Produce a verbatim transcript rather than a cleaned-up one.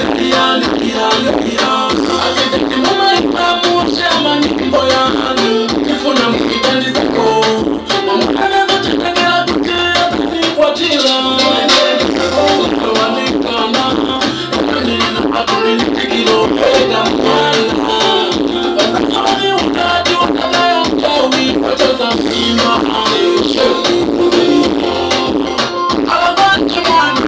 Likia, likia, likia. Ate te mama ipamu, chama ni mboya.